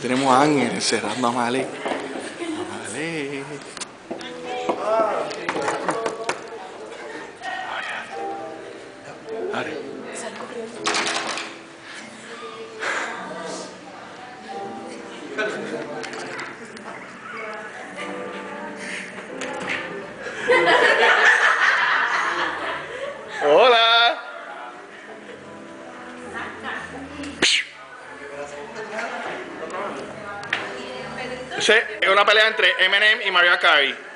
tenemos a Ángel encerrando a Malé. Malé. Abre. Hola. Es una pelea entre Eminem y Mariah Carey.